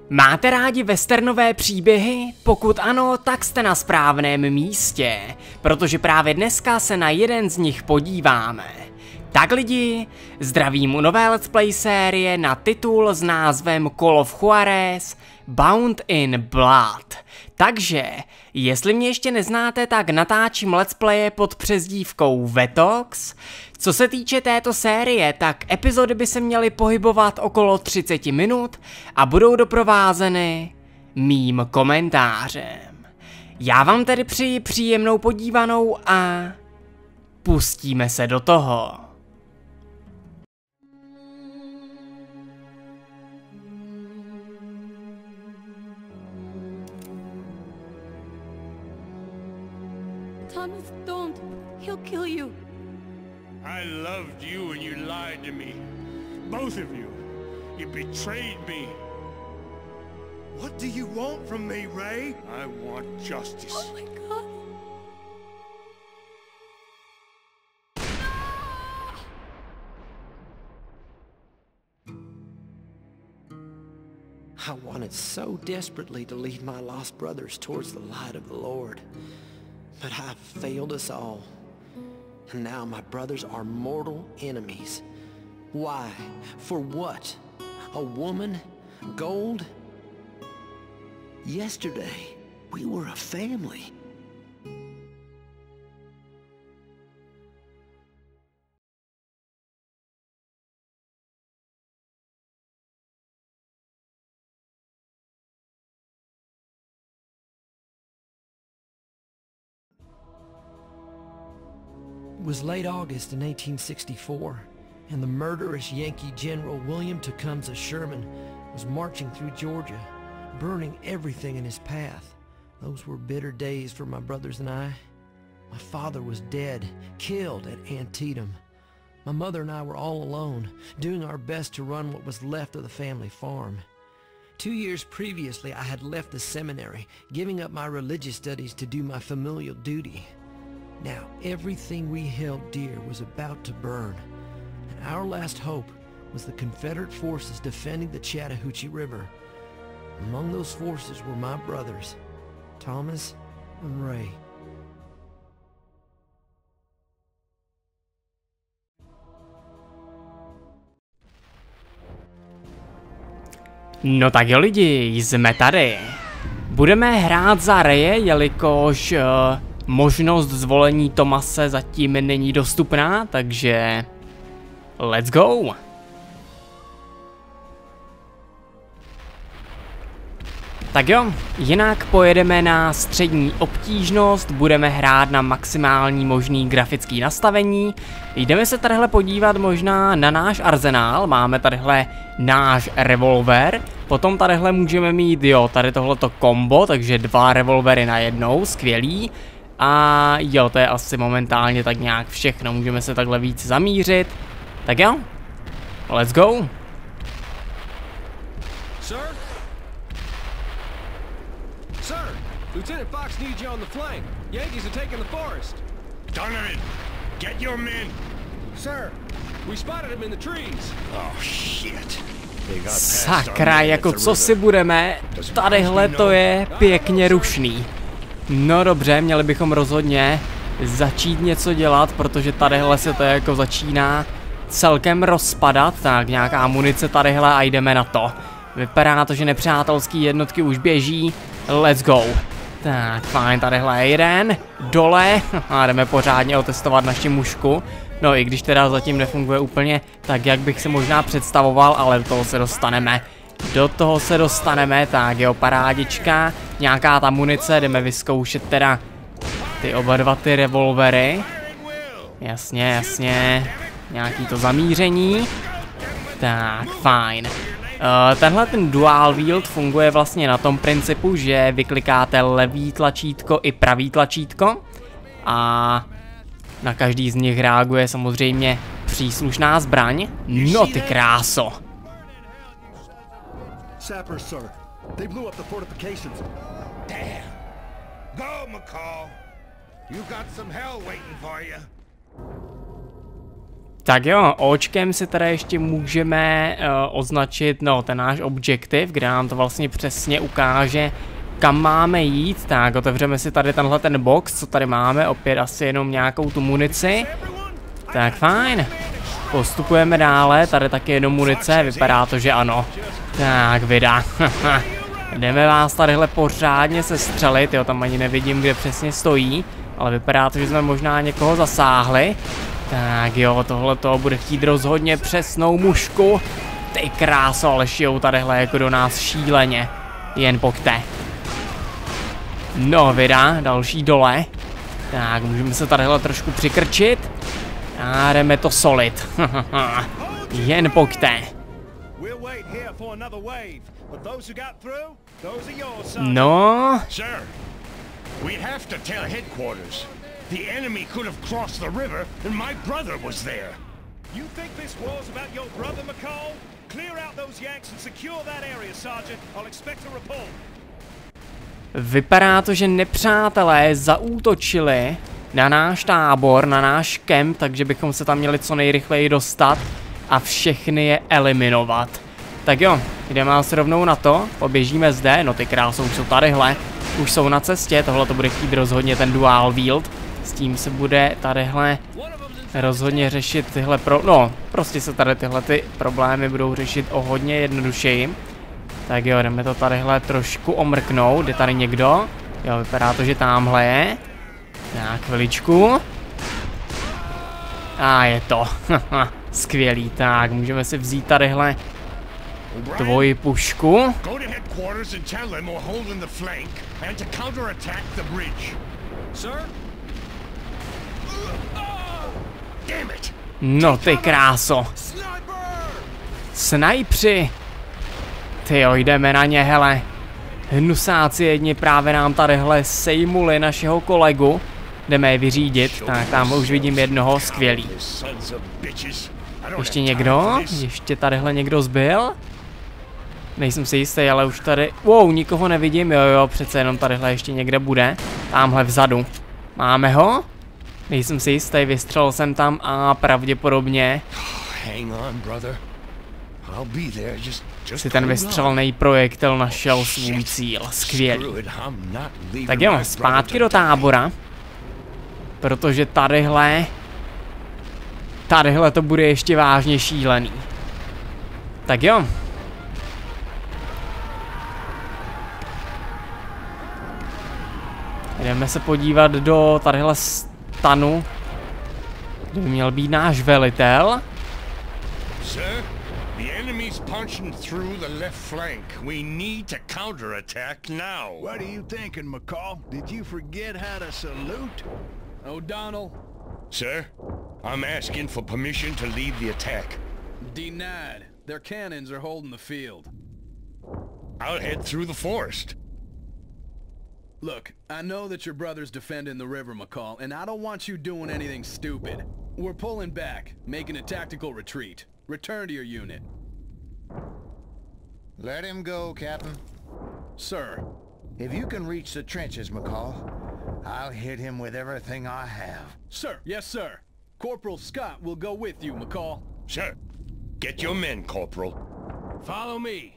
Máte rádi westernové příběhy? Pokud ano, tak jste na správném místě, protože právě dneska se na jeden z nich podíváme. Tak lidi, zdravím u nové let's play série na titul s názvem Call of Juarez Bound in Blood. Takže, jestli mě ještě neznáte, tak natáčím let's playe pod přezdívkou Vetox. Co se týče této série, tak epizody by se měly pohybovat okolo 30 minut a budou doprovázeny mým komentářem. Já vám tedy přeji příjemnou podívanou a pustíme se do toho. Thomas, don't. He'll kill you. I loved you and you lied to me. Both of you. You betrayed me. What do you want from me, Ray? I want justice. Oh my God. I wanted so desperately to lead my lost brothers towards the light of the Lord. But I've failed us all. And now my brothers are mortal enemies. Why? For what? A woman? Gold? Yesterday, we were a family. It was late August in 1864, and the murderous Yankee General William Tecumseh Sherman was marching through Georgia, burning everything in his path. Those were bitter days for my brothers and I. My father was dead, killed at Antietam. My mother and I were all alone, doing our best to run what was left of the family farm. 2 years previously, I had left the seminary, giving up my religious studies to do my familial duty. Now, everything we held dear was about to burn, and our last hope was the Confederate forces defending the Chattahoochee River. Among those forces were my brothers, Thomas and Ray. No tak jo lidi, jsme tady. Budeme hrát za Raye, jelikož možnost zvolení Thomase zatím není dostupná, takže let's go! Tak jo, jinak pojedeme na střední obtížnost, budeme hrát na maximální možný grafický nastavení. Jdeme se tadyhle podívat možná na náš arzenál, máme tadyhle náš revolver, potom tadyhle můžeme mít, jo, tady tohleto kombo, takže 2 revolvery na jednou, skvělý. A jo, to je asi momentálně tak nějak všechno, můžeme se takhle víc zamířit. Tak jo, let's go! Sir? Sir! Lieutenant Fox needs you on the flank. Yankees are taking the forest. Donovan, get your men. Sir, we spotted him in the trees. Oh, shit. Sakra, jako co si budeme, tadyhle to je pěkně rušný. No dobře, měli bychom rozhodně začít něco dělat, protože tadyhle se to jako začíná celkem rozpadat. Tak nějaká munice tadyhle a jdeme na to. Vypadá to, že nepřátelský jednotky už běží. Let's go. Tak fajn, tadyhle je jeden. Dole. A jdeme pořádně otestovat naši mušku. No i když teda zatím nefunguje úplně tak, jak bych si možná představoval, ale do toho se dostaneme. Do toho se dostaneme, tak jo, parádička. Nějaká ta munice, jdeme vyzkoušet teda ty oba dva ty revolvery. Jasně, jasně. Nějaký to zamíření. Tak, fajn. Tenhle ten dual wield funguje vlastně na tom principu, že vyklikáte levý tlačítko i pravý tlačítko. A na každý z nich reaguje samozřejmě příslušná zbraň. No ty kráso. Sappers, sir. They blew up the fortifications. Damn. Go, McCall. You got some hell waiting for you. Tak jo, očkem si teda ještě můžeme označit, no, ten náš objektiv, kde nám to vlastně přesně ukáže, kam máme jít. Tak otevřeme si tady tenhle ten box, co tady máme, opět asi jenom nějakou tu munici. Tak fajn. Postupujeme dále, tady taky jenom munice, vypadá to, že ano. Tak vida. Jdeme vás tadyhle pořádně sestřelit, jo, tam ani nevidím, kde přesně stojí. Ale vypadá to, že jsme možná někoho zasáhli. Tak jo, tohleto bude chtít rozhodně přesnou mušku. Ty kráso, ale šijou tadyhle jako do nás šíleně. Jen pojďte. No vida, další dole. Tak, můžeme se tadyhle trošku přikrčit. A jdeme to solit. Jen pojďte. No. Sir, we have to tell headquarters. The enemy could have crossed the river and my brother was there. You think this war's about your brother, McCall? Clear out those Yanks and secure that area, Sergeant. I'll expect a report. Vypadá to, že nepřátelé zaútočili na náš tábor, na náš kemp, takže bychom se tam měli co nejrychleji dostat a všechny je eliminovat. Tak jo, jdeme asi rovnou na to, poběžíme zde, no ty krásou už jsou tadyhle, už jsou na cestě, tohle to bude chtít rozhodně ten dual wield, s tím se bude tadyhle rozhodně řešit tyhle prostě se tady tyhle ty problémy budou řešit o hodně jednodušeji. Tak jo, jdeme to tadyhle trošku omrknout, je tady někdo, jo, vypadá to, že tamhle je. Tak, chviličku. A je to, skvělý, tak, můžeme si vzít tadyhle tvoji pušku. No ty kráso. Snajpři. Tyjo, jdeme na ně, hele. Hnusáci jedni právě nám tadyhle sejmuli našeho kolegu. Jdeme je vyřídit, tak tam už vidím jednoho, skvělý. Ještě někdo? Ještě tadyhle někdo zbyl? Nejsem si jistý, ale už tady... Wow, nikoho nevidím, jo, přece jenom tadyhle ještě někde bude. Tamhle vzadu. Máme ho? Nejsem si jistý, vystřelil jsem tam a pravděpodobně... si ten vystřelený projektil našel svůj cíl. Skvělý. Tak jo, zpátky do tábora. Protože tadyhle to bude ještě vážně šílený. Tak jo. Jdeme se podívat do tadyhle stanu, kde by měl být náš velitel. Sir, the enemy's punching through the left flank. We need to counterattack now. What are you thinking, McCall? Did you forget how to salute? O'Donnell. Sir, I'm asking for permission to lead the attack. Denied. Their cannons are holding the field. I'll head through the forest. Look, I know that your brother's defending the river, McCall, and I don't want you doing anything stupid. We're pulling back, making a tactical retreat. Return to your unit. Let him go, Captain. Sir. If you can reach the trenches, McCall, I'll hit him with everything I have. Sir, yes, sir. Corporal Scott will go with you, McCall. Sir, get your men, Corporal. Follow me.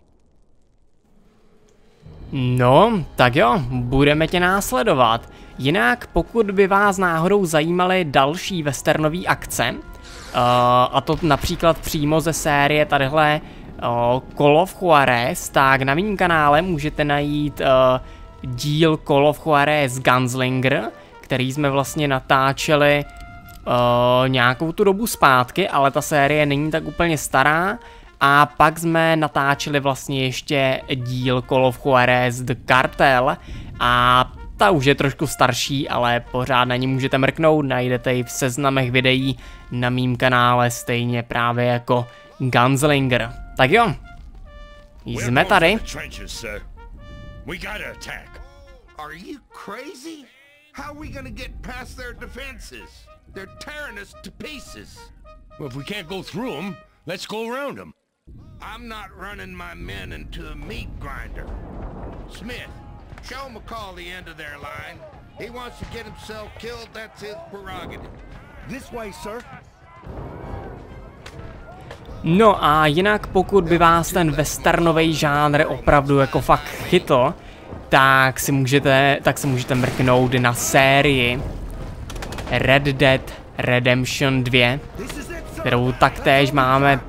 No, tak jo, budeme tě následovat. Jinak, pokud by vás náhodou zajímaly další westernové akce, a to například přímo ze série tadyhle Call of Juarez, tak na mém kanále můžete najít díl Call of Juarez Gunslinger, který jsme vlastně natáčeli nějakou tu dobu zpátky, ale ta série není tak úplně stará. A pak jsme natáčeli vlastně ještě díl Call of Juarez The Cartel a ta už je trošku starší, ale pořád na ní můžete mrknout, najdete ji v seznamech videí na mým kanále stejně právě jako Gunslinger. Tak jo, jsme tady. Are you crazy? How are we gonna get past their defenses? They're tearing us to pieces. Well, if we can't go through them, let's go around them. I'm not running my men into a meat grinder. Smith, show McCall the end of their line. He wants to get himself killed, that's his prerogative. This way, sir. No a jinak pokud by vás ten westernový žánr opravdu jako fakt chytl, tak se můžete mrknout na sérii Red Dead Redemption 2, kterou taktéž máme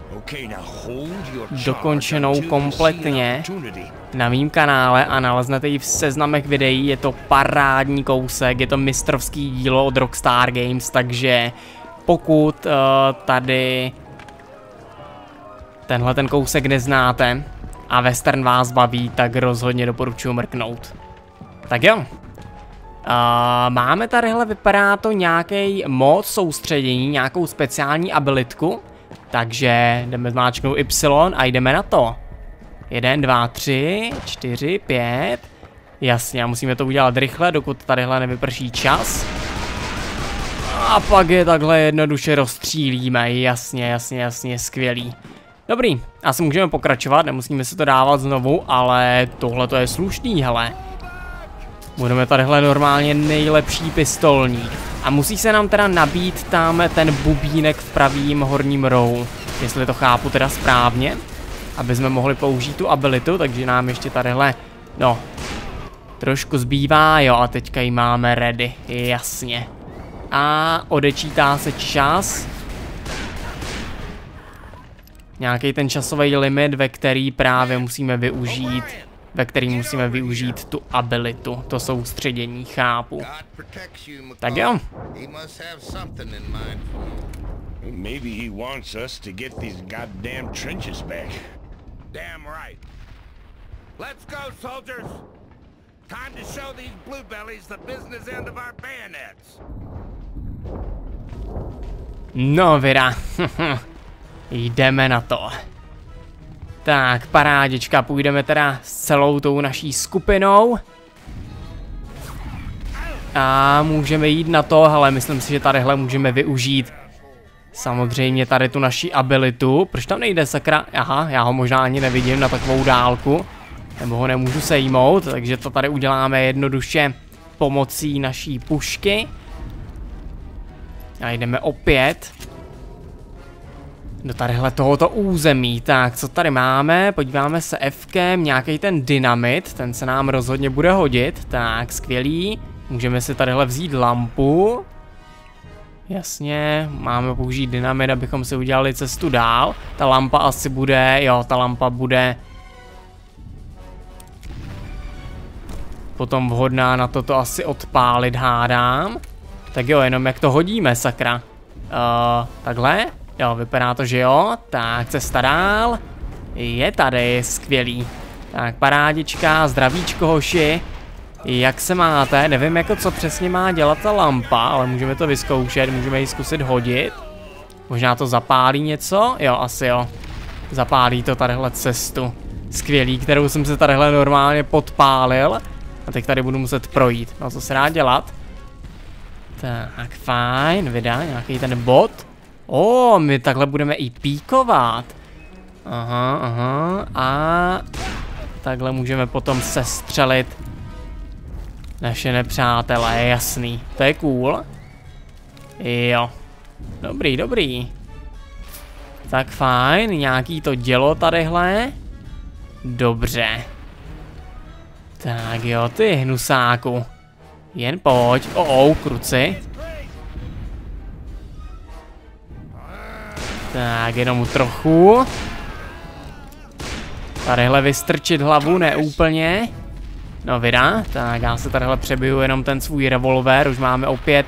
dokončenou kompletně na mým kanále a naleznete ji v seznamech videí. Je to parádní kousek, je to mistrovský dílo od Rockstar Games, takže pokud tady tenhle ten kousek neznáte a western vás baví, tak rozhodně doporučuji mrknout. Tak jo. Máme tadyhle, vypadá to nějaký mod soustředění, nějakou speciální abilitku. Takže jdeme zmáčknout Y a jdeme na to. 1, 2, 3, 4, 5. Jasně, a musíme to udělat rychle, dokud tadyhle nevyprší čas. A pak je takhle jednoduše rozstřílíme. Jasně, skvělý. Dobrý, asi můžeme pokračovat, nemusíme se to dávat znovu, ale tohle to je slušný, hele. Budeme tadyhle normálně nejlepší pistolník. A musí se nám teda nabít tam ten bubínek v pravým horním rohu. Jestli to chápu teda správně. Aby jsme mohli použít tu abilitu, takže nám ještě tadyhle, no, trošku zbývá, jo, a teďka ji máme ready, jasně. A odečítá se čas. Nějaký ten časový limit, ve který právě musíme využít, tu abilitu, to soustředění, chápu. Tak jo. Maybe he wants us to get these goddamn trenches back. Damn right. Let's go, soldiers. Time to show these bluebellies the business end of our bayonets. No, vida. Jdeme na to. Tak, parádička, půjdeme teda s celou tou naší skupinou. A můžeme jít na to, ale myslím si, že tadyhle můžeme využít samozřejmě tady tu naši abilitu. Proč tam nejde, sakra? Aha, já ho možná ani nevidím na takovou dálku. Nebo ho nemůžu sejmout, takže to tady uděláme jednoduše pomocí naší pušky. A jdeme opět do tadyhle tohoto území. Tak, co tady máme? Podíváme se Fkem, nějaký ten dynamit, ten se nám rozhodně bude hodit. Tak, skvělý. Můžeme si tadyhle vzít lampu. Jasně, máme použít dynamit, abychom si udělali cestu dál. Ta lampa asi bude, jo, ta lampa bude potom vhodná na toto asi odpálit, hádám. Tak jo, jenom jak to hodíme, sakra. Takhle? Jo, vypadá to, že jo. Tak, cesta dál. Je tady, skvělý. Tak, parádička, zdravíčko, hoši. Jak se máte? Nevím, jako co přesně má dělat ta lampa, ale můžeme to vyzkoušet, můžeme ji zkusit hodit. Možná to zapálí něco? Jo, asi jo. Zapálí to tadyhle cestu. Skvělý, kterou jsem se tadyhle normálně podpálil. A teď tady budu muset projít. No, co se dá dělat? Tak, fajn, vydá nějaký ten bod. My takhle budeme i píkovat. Aha, a takhle můžeme potom sestřelit naše nepřátelé, jasný. To je cool. Jo. Dobrý. Tak fajn, nějaký to dělo tadyhle. Dobře. Tak jo, ty hnusáku. Jen pojď. Kruci. Tak, jenom trochu. Tadyhle vystrčit hlavu, ne úplně. No vida, tak já se tadyhle přebiju jenom ten svůj revolver, už máme opět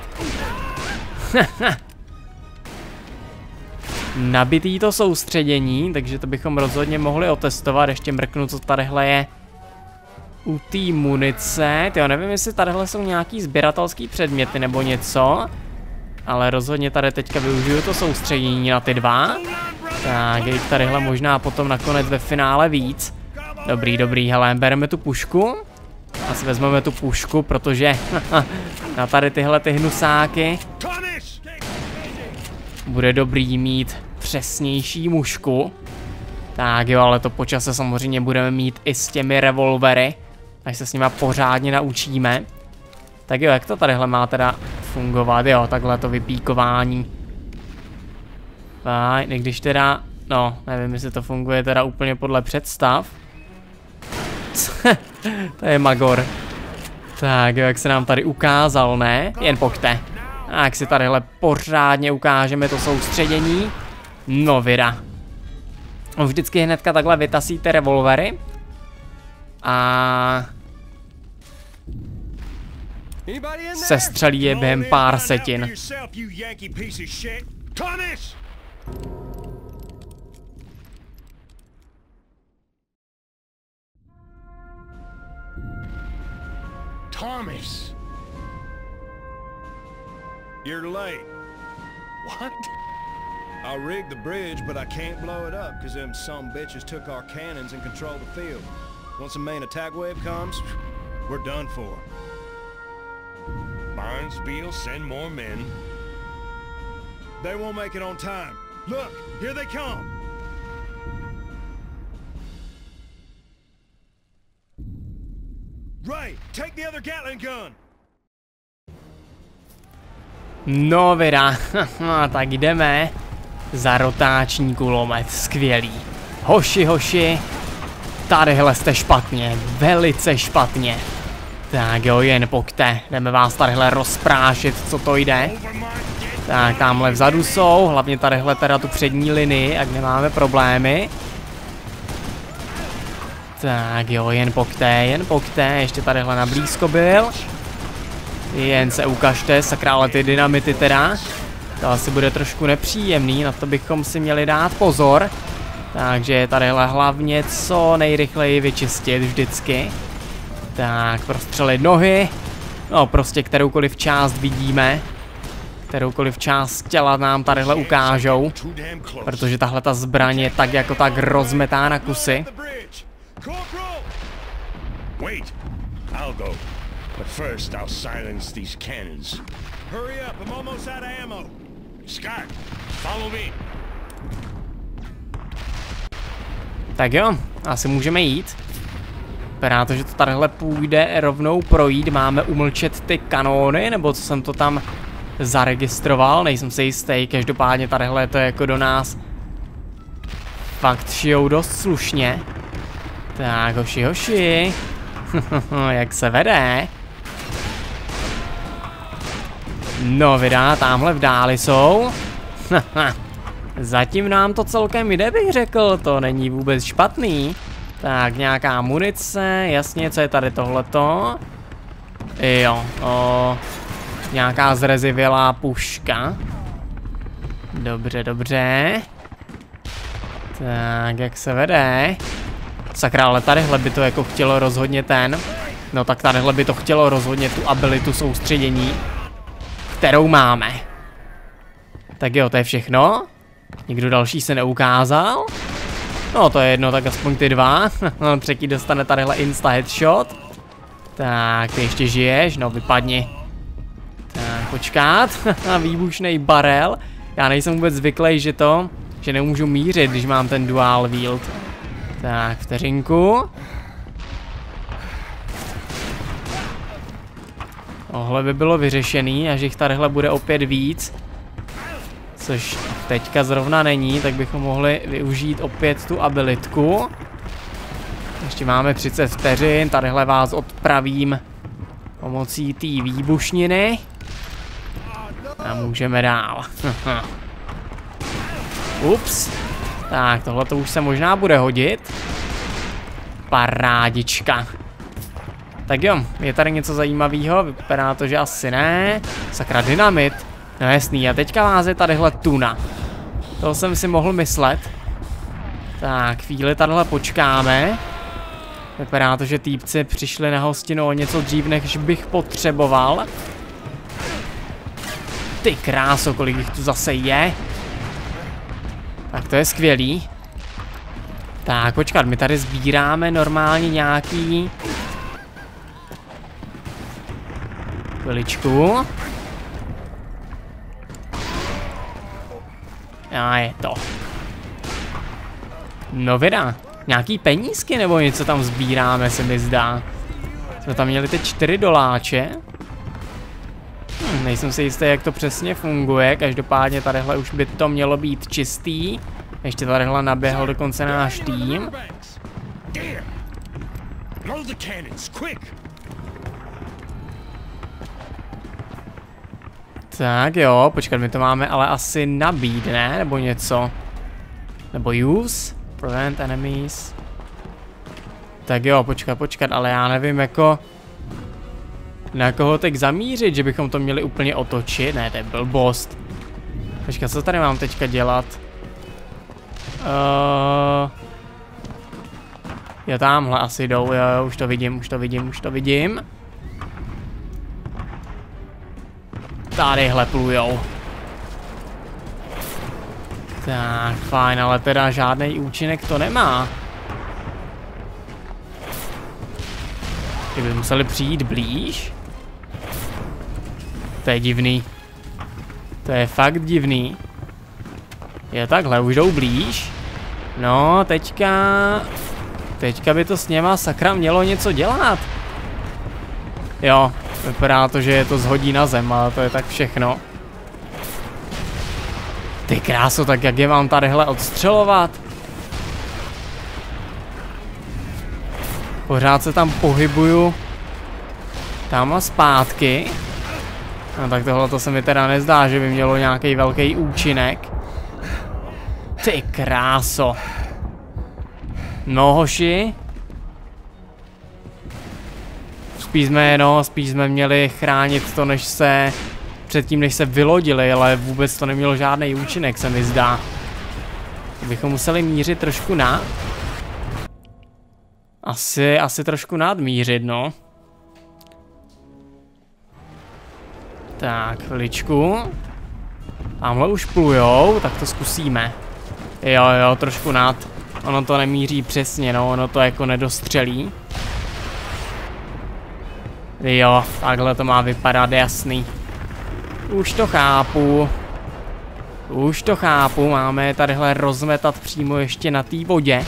nabitý to soustředění, takže to bychom rozhodně mohli otestovat, ještě mrknu, co tadyhle je u té munice. Tyjo, nevím, jestli tadyhle jsou nějaký sběratelský předměty nebo něco, ale rozhodně tady teďka využiju to soustředění na ty dva. Tak, je tadyhle možná potom nakonec ve finále víc. Dobrý, hele, bereme tu pušku. Asi vezmeme tu pušku, protože na tady tyhle ty hnusáky bude dobrý mít přesnější mušku. Tak jo, ale to po čase samozřejmě budeme mít i s těmi revolvery, až se s nima pořádně naučíme. Tak jo, jak to tadyhle má teda fungovat? Jo, takhle to vypíkování. Fajn, i když teda No, nevím, jestli to funguje teda úplně podle představ. To je magor. Tak jo, jak se nám tady ukázal, ne? Jen pojďte. A jak si tadyhle pořádně ukážeme to soustředění. No vida. Vždycky hnedka takhle vytasíte revolvery. A... sestřelí je během pár setin. Thomas! You're late. What? I rigged the bridge, but I can't blow it up, because them some bitches took our cannons and control the field. Once the main attack wave comes, we're done for. Barnes, Beale, send more men. They won't make it on time. Look, here they come! Ray, take the other Gatling gun! No vida, tak jdeme za rotáční kulomet, skvělý. Hoši, tadyhle jste špatně, velice špatně. Tak jo, jen pojďte, jdeme vás tadyhle rozprášit, co to jde. Tak, tamhle vzadu jsou, hlavně tadyhle teda tu přední linii, ať nemáme problémy. Tak jo, jen pojďte, ještě tadyhle na blízko byl. Jen se ukažte, sakra, ale ty dynamity teda. To asi bude trošku nepříjemný, na to bychom si měli dát pozor. Takže tadyhle hlavně co nejrychleji vyčistit vždycky. Tak, prostřelit nohy. No, prostě kteroukoliv část vidíme. Kteroukoliv část těla nám tadyhle ukážou. Protože tahle ta zbraň je tak jako tak rozmetá na kusy. Wait, I'll go. But first, I'll silence these cannons. Hurry up, I'm almost out of ammo. Scott, follow me. Tak jo, asi můžeme jít. Vypadá to, že to tadyhle půjde rovnou projít. Máme umlčet ty kanóny, nebo co jsem to tam zaregistroval, nejsem si jistý. Každopádně tadyhle to jako do nás fakt šijou dost slušně. Tak, hoši. Jak se vede? No vida, tamhle v dáli jsou. Zatím nám to celkem jde, bych řekl, to není vůbec špatný. Tak, nějaká munice, jasně, co je tady tohleto? Jo, nějaká zrezivělá puška. Dobře. Tak, jak se vede? Sakra, ale tadyhle by to jako chtělo rozhodně ten. No tak tadyhle by to chtělo rozhodně tu abilitu soustředění, kterou máme. Tak jo, to je všechno. Nikdo další se neukázal. No to je jedno, tak aspoň ty dva. Třetí dostane tadyhle insta headshot. Tak, ty ještě žiješ, no vypadni. Tak, počkat. Výbušnej barel. Já nejsem vůbec zvyklý, že nemůžu mířit, když mám ten dual wield. Tak, vteřinku. Tohle by bylo vyřešený, až jich tadyhle bude opět víc. Což teďka zrovna není, tak bychom mohli využít opět tu abilitku. Ještě máme 30 vteřin, tadyhle vás odpravím pomocí té výbušniny. A můžeme dál. Ups. Tak, tohle to už se možná bude hodit. Parádička. Tak jo, je tady něco zajímavého? Vypadá to, že asi ne. Sakra, dynamit. No jasný, a teďka vás je tadyhle tuna. To jsem si mohl myslet. Tak, chvíli tadyhle počkáme. Vypadá to, že týpci přišli na hostinu o něco dřív, než bych potřeboval. Ty kráso, kolik jich tu zase je. Tak to je skvělý. Tak, počkat, my tady sbíráme normálně nějaký... Chviličku. A je to. No vida, nějaký penízky nebo něco tam sbíráme, se mi zdá. Jsme tam měli teď 4 doláče. Nejsem si jistý, jak to přesně funguje, každopádně tadyhle už by to mělo být čistý. Ještě tadyhle naběhl dokonce náš tým. Tak jo, počkat, my to máme ale asi nabít, ne? Nebo něco. Nebo use? Prevent enemies. Tak jo, počkat, ale já nevím jako... Na koho teď zamířit, že bychom to měli úplně otočit? Ne, to je blbost. Počkat, co tady mám teďka dělat? Jo, tamhle asi jdou, jo, už to vidím. Tadyhle plujou. Tak, fajn, ale teda žádný účinek to nemá. Kdyby museli přijít blíž. To je divný. To je fakt divný. Jo, takhle, už jdou blíž. No, teďka by to s něma sakra mělo něco dělat. Jo, vypadá to, že je to zhodí na zem, ale to je tak všechno. Ty kráso, tak jak je mám tadyhle odstřelovat? Pořád se tam pohybuju. Tam a zpátky. No tak tohle to se mi teda nezdá, že by mělo nějaký velký účinek. Ty kráso. No hoši. Spíš jsme měli chránit to, předtím než se vylodili, ale vůbec to nemělo žádný účinek, se mi zdá. Bychom museli mířit trošku na. Asi trošku nadmířit, no. Tak, chviličku. Tamhle už plujou, tak to zkusíme. Jo, trošku nad. Ono to nemíří přesně, no, ono to jako nedostřelí. Jo, takhle to má vypadat, jasný. Už to chápu, máme je tadyhle rozmetat přímo ještě na té vodě.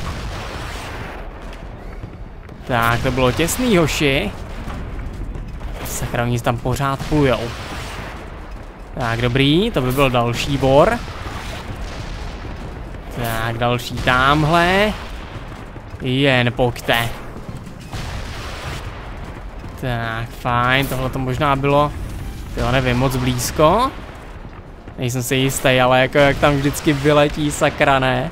Tak, to bylo těsný, hoši. Sakra, oni tam pořád plujou. Tak, dobrý, to by byl další bor. Tak, další tamhle. Jen pojďte. Tak, fajn, tohle to možná bylo, jo, nevím, moc blízko. Nejsem si jistý, ale jako jak tam vždycky vyletí, sakra, ne?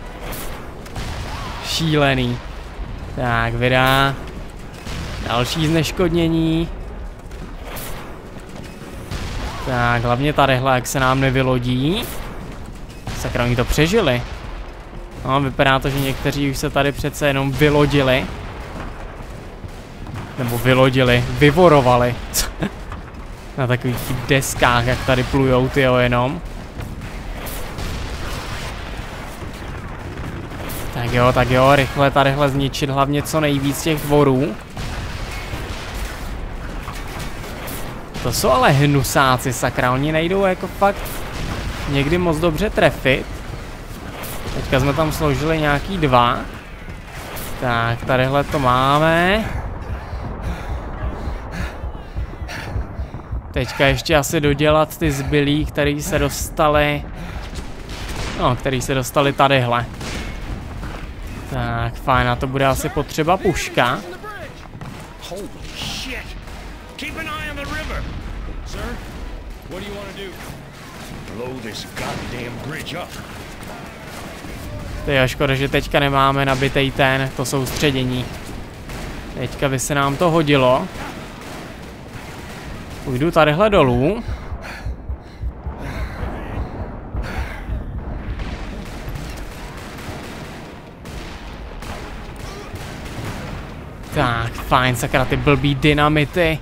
Šílený. Tak, vydá. Další zneškodnění. Tak, hlavně tadyhle, jak se nám nevylodí. Sakra, oni to přežili. No, vypadá to, že někteří už se tady přece jenom vylodili. Nebo vyvorovali. Na takových deskách, jak tady plujou, tyjo, jenom. Tak jo, rychle tadyhle zničit hlavně co nejvíc těch vorů. To jsou ale hnusáci, sakra, oni nejdou jako fakt někdy moc dobře trefit. Teďka jsme tam složili nějaký 2. Tak, tadyhle to máme. Teďka ještě asi dodělat ty zbylí, který se dostali. No, který se dostali tadyhle. Tak, fajn, a to bude asi potřeba puška. To je škoda, že teďka nemáme nabitej to soustředění. Teďka by se nám to hodilo. Půjdu tadyhle dolů. Tak, fajn, sakra, ty blbý dynamity.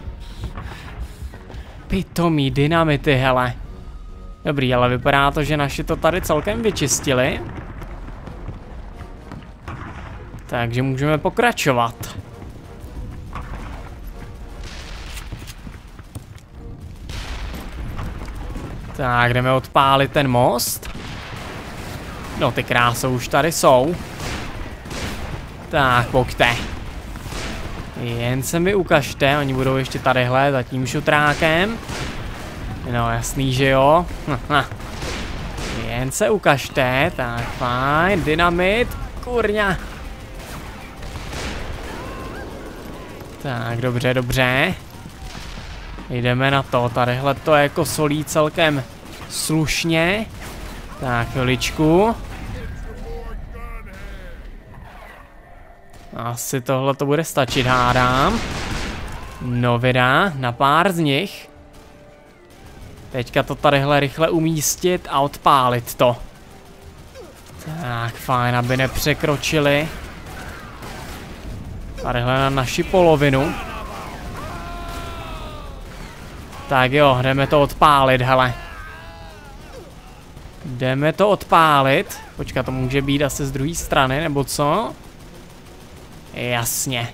Pitomí dynamity, hele. Dobrý, ale vypadá to, že naši to tady celkem vyčistili. Takže můžeme pokračovat. Tak, jdeme odpálit ten most. No, ty kráso už tady jsou. Tak, pojďte. Jen se mi ukažte, oni budou ještě tadyhle za tím šutrákem. No, jasný, že jo. Jen se ukažte, tak fajn, dynamit, kurňa. Tak, dobře, dobře. Jdeme na to, tadyhle to jako solí celkem slušně. Tak, chviličku. Asi tohle to bude stačit, hádám. No vydá, na pár z nich. Teďka to tadyhle rychle umístit a odpálit to. Tak, fajn, aby nepřekročili. Tadyhle na naši polovinu. Tak jo, jdeme to odpálit, hele. Jdeme to odpálit. Počkat, to může být asi z druhé strany, nebo co? Jasně.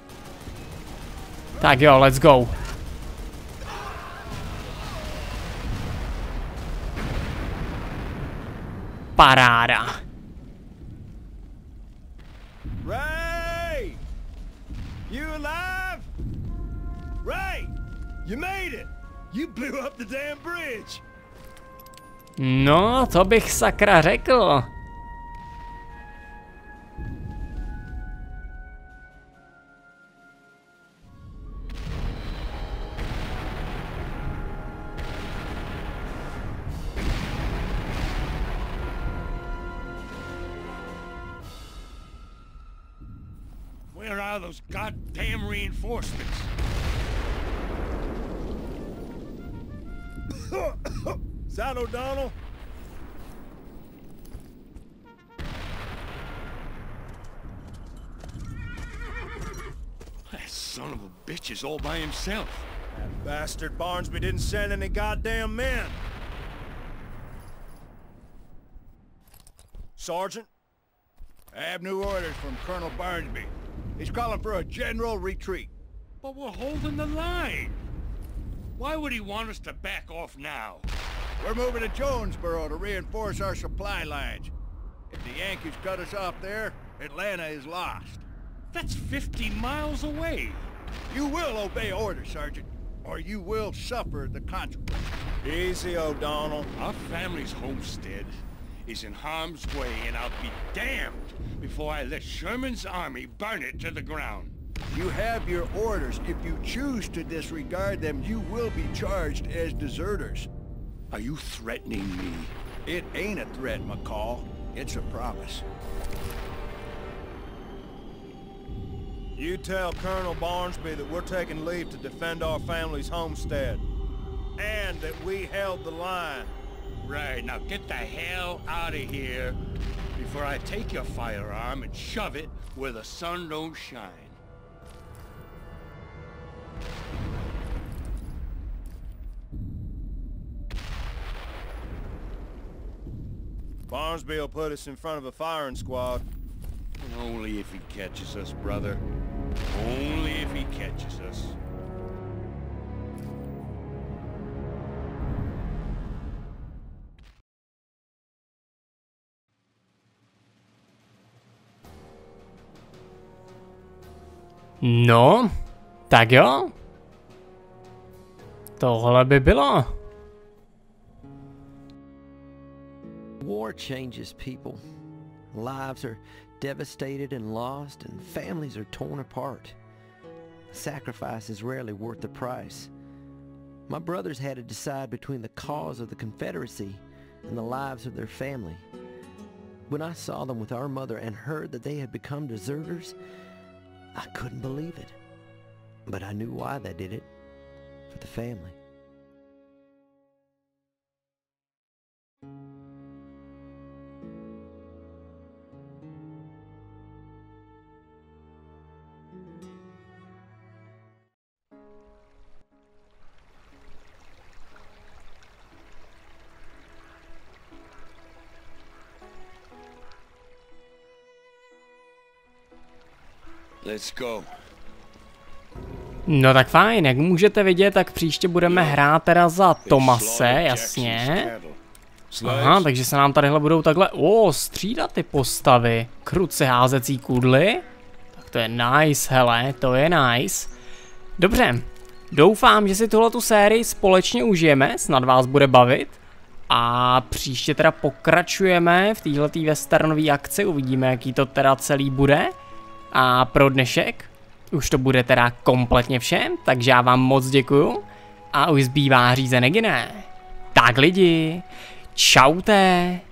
Tak jo, let's go. Paráda. Ray! You alive? Ray! You made it! You blew up the damn bridge! No, to bych sakra řekl. Where are those goddamn reinforcements? Is that O'Donnell? That son of a bitch is all by himself. That bastard Barnsby didn't send any goddamn men. Sergeant? I have new orders from Colonel Barnsby. He's calling for a general retreat. But we're holding the line. Why would he want us to back off now? We're moving to Jonesboro to reinforce our supply lines. If the Yankees cut us off there, Atlanta is lost. That's 50 miles away. You will obey orders, Sergeant, or you will suffer the consequences. Easy, O'Donnell. Our family's homestead is in harm's way, and I'll be damned before I let Sherman's army burn it to the ground. You have your orders. If you choose to disregard them, you will be charged as deserters. Are you threatening me? It ain't a threat, McCall. It's a promise. You tell Colonel Barnsby that we're taking leave to defend our family's homestead. And that we held the line. Right, now get the hell out of here before I take your firearm and shove it where the sun don't shine. Barnsby will put us in front of a firing squad. Only if he catches us, brother. Only if he catches us. No, tak jo. Tohle by bylo. War changes people. Lives are devastated and lost, and families are torn apart. Sacrifice is rarely worth the price. My brothers had to decide between the cause of the Confederacy and the lives of their family. When I saw them with our mother and heard that they had become deserters, I couldn't believe it. But I knew why they did it. For the family. Let's go. No tak fajn, jak můžete vidět, tak příště budeme hrát teda za Thomase, jasně. Aha, takže se nám tadyhle budou takhle, střídat ty postavy. Kruci házecí kudly. Tak to je nice, hele, to je nice. Dobře, doufám, že si tuhletu sérii společně užijeme, snad vás bude bavit. A příště teda pokračujeme v této westernové akci, uvidíme, jaký to teda celý bude. A pro dnešek už to bude teda kompletně vše, takže já vám moc děkuju a už zbývá řízenek jiné. Tak lidi, čaute.